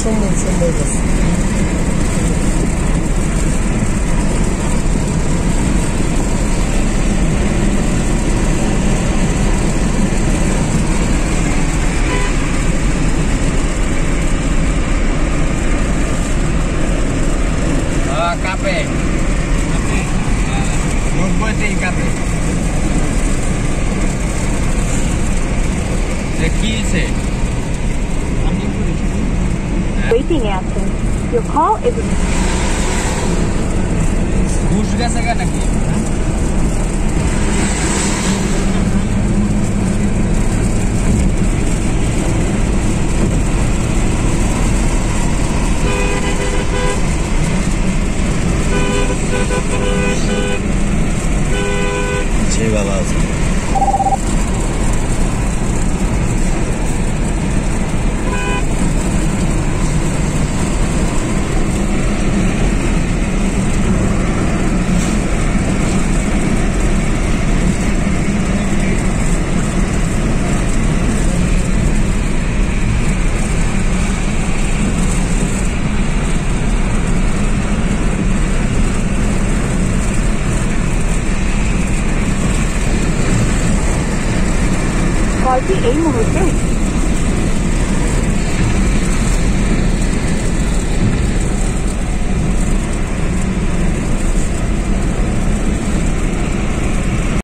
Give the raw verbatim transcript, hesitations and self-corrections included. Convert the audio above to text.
Sunday, Sundayです。 Kape. Kape. Membuat kape. The key is waiting answer. Your call is. Bus gasa kan lagi? Ceva lazım. কলটি এই মুহূর্তে